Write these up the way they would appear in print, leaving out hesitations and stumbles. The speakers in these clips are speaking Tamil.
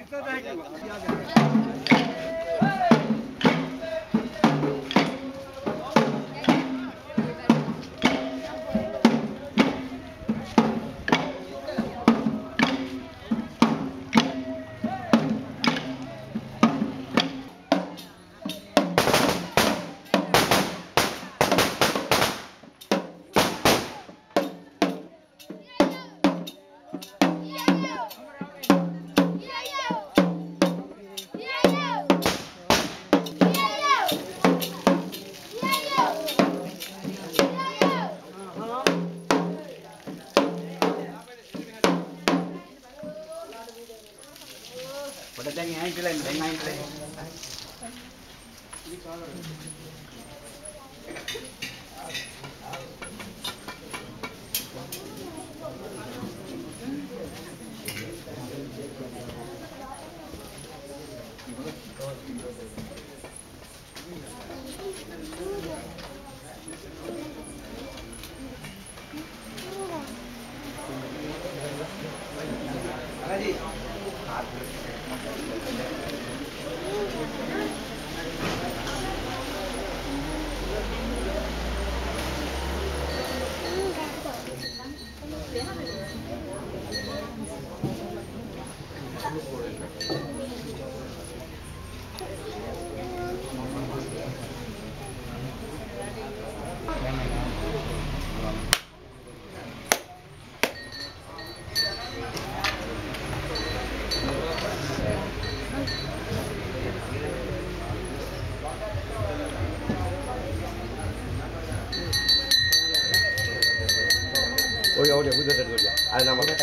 Oye, oye, cuídate de ella. A ver, nada más.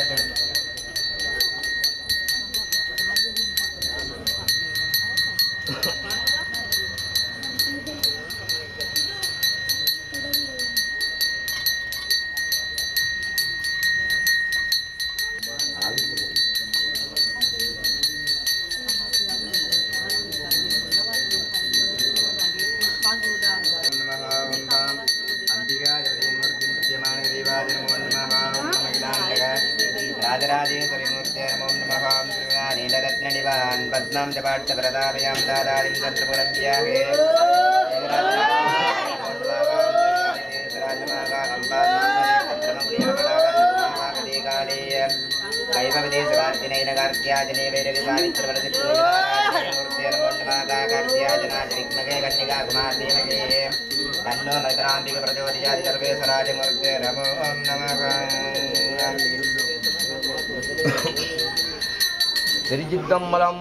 पद्मं जपाट्ट प्रदापयां दादारिं तत्रपुरव्याहे कैवदेशकार्तिनैनकार्त्याजने वैरविसावित्रवरसिद्धूर्तिर्मोण्डमाकार्त्याजनाजनिग्मगे Kanika कुमारदेवगे तन्नो मकराम्बिक प्रचोदयात् सर्वेश्वराजमूर्ते नमो नमः திருச்சிற்றம்பலம்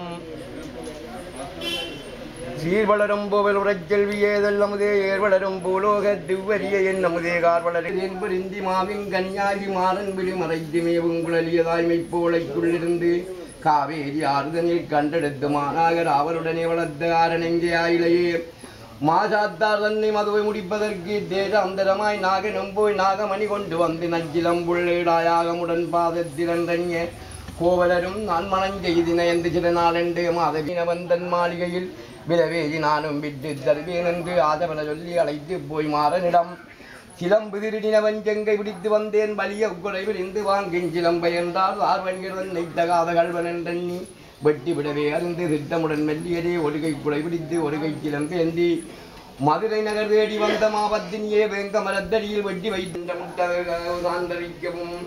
சீர்வளரும் போவல் உரைக்கல்வி ஏதல் நமதே ஏர்வளரும் பூலோக திவ்வரிய என் நமதே கார்வளரின் என்பரிந்தி மாவின் கன்யாகி மாறன் விழி மறைத்து மேவும் குழலியதாய்மை போலைக்குள்ளிருந்து காவேரி ஆறுதனில் கண்டெடுத்து மாநாகர் அவருடனே வளர்த்த ஆரணெங்கே ஆயிலையே மாசாத்தார் தன்னை மதுவை முடிப்பதற்கு தேசாந்தரமாய் நாகனும் போய் நாகமணி கொண்டு வந்து நஞ்சிலம்புள்ளேடாயாகமுடன் பாதத்திரண்டனிய கோவலரும் நான் மனஞ்செய்தின என்று சில நாளென்று மாதவினவந்தன் மாளிகையில் விலவேதி நானும் விட்டு தருவேன் என்று ஆதவன சொல்லி அழைத்து போய் மாறனிடம் சிலம்பு திருடினவன் செங்கை பிடித்து வந்தேன் வலிய குறைவில் இருந்து வாங்கின் சிலம்பை என்றால் ஆர்வன்கிறன் நெய்த்தகாத கல்வன் என்றெண்ணி வெட்டி விடவே அறிந்து திட்டமுடன் மெல்லியதே ஒருகை குறை பிடித்து ஒருகை சிலம்பு ஏந்தி மதுரை நகர் தேடி வந்த மாவத்தினியே வேங்க மரத்தடியில் வெட்டி வைத்த முட்டரிக்கவும்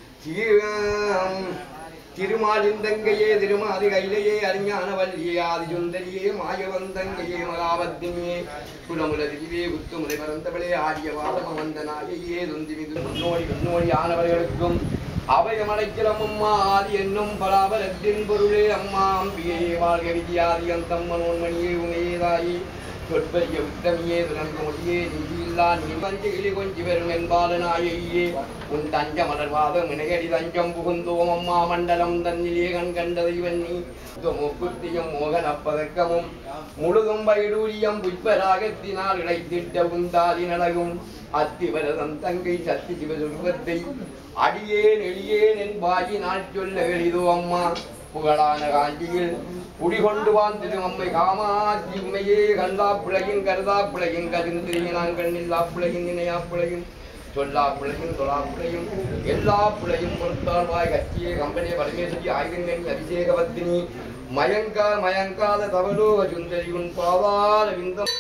திருமாலிந்தங்கையே திருமாதி கையிலேயே அறிஞான வல்லியே ஆதிசுந்தரியே மாயவந்தங்கையே மகாபத்தினியே குலமுலதிரிவே குத்துமுறை மறந்தவளே ஆரிய வாதமவந்த நாயையே துந்திமிது முன்னோடி ஆனவர்களுக்கும் அபயமடைக்கிறம் அம்மா ஆதி என்னும் பராபரத்தின் பொருளே அம்மா அம்பிகையே வாழ்க விதியாதி அந்தம்மனோன்மணியே உமையேதாயி சொற்பரிய உத்தமியே துணங்க மொழியே நிதியில்லா நிபஞ்சகிளி கொஞ்சி வரும் என்பாலனாயே உன் தஞ்ச மலர்வாதம் இணையடி தஞ்சம் புகுந்தோம் அம்மா மண்டலம் தன்னிலே கண் கண்டதை வன்னி குத்தியும் மோகனப்பதக்கமும் முழுதும் பயிடூரியம் புஷ்பராகத்தினால் இடைத்திட்ட உந்தாதி நலகும் அத்திவரதன் தங்கை சத்தி சிவசுருவத்தை அடியேன் எளியேன் என்பாகி நாள் சொல்ல எளிதோ அம்மா புகழான காஞ்சியில் குடிகொண்டு வாழ்ந்தது அம்மை காமாட்சி உண்மையே கண்டா பிழையும் கருதா பிழையும் கருந்திரியினான் கண்ணில்லா பிழையும் நினையா பிழையும் சொல்லா பிள்ளையும் தொழா பிள்ளையும் எல்லா பிள்ளையும் பொறுத்தாழ்வாய் கட்சியே கம்பெனி பரமேஸ்வரி ஆயுதங்கனி அபிஷேகவத்தினி மயங்காத தவலோக சுந்தரி உன் பாதார விந்தம்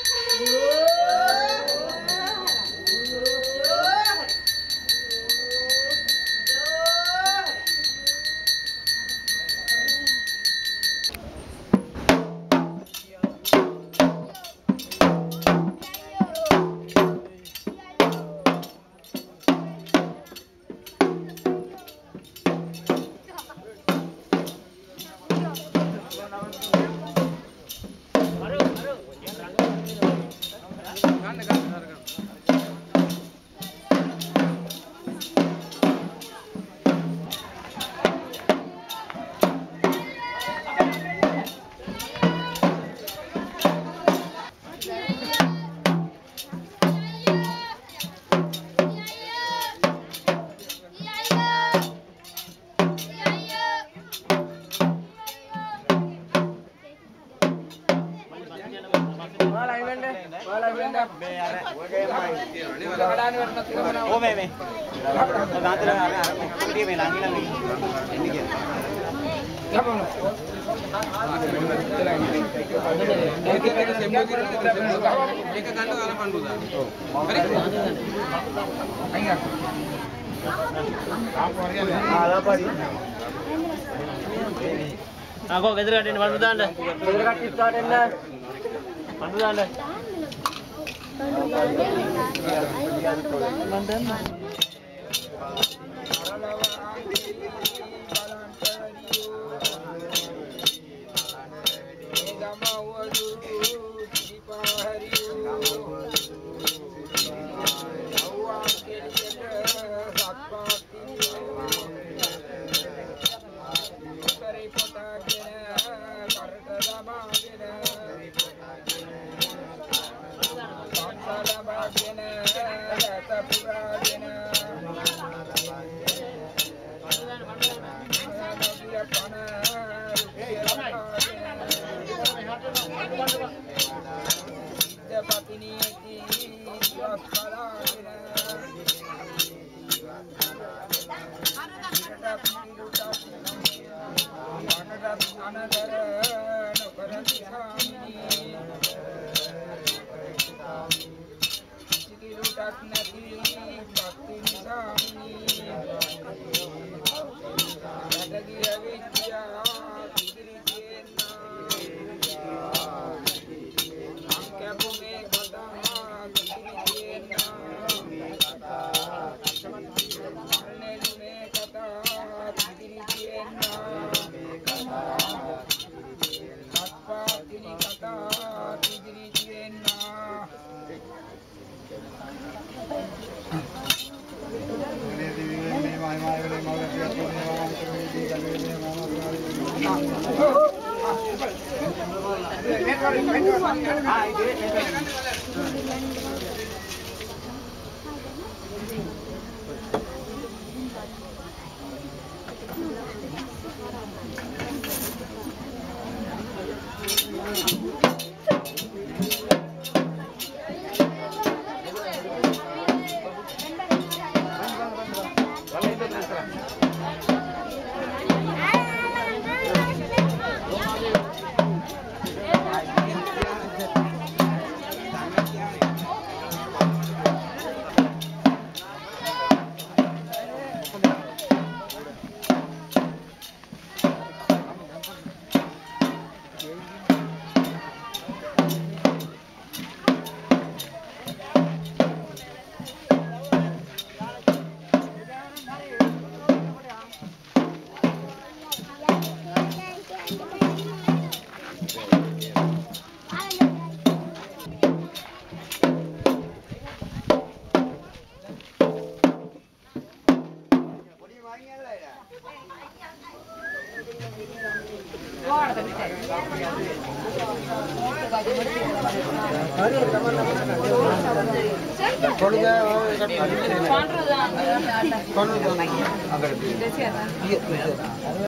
Aku ගෙදර කටින් වන්දු දාන්න. ගෙදර කට්ටිය ස්ටාර්ට් වෙන්න. වන්දු දාන්න. මන් දන්නවා.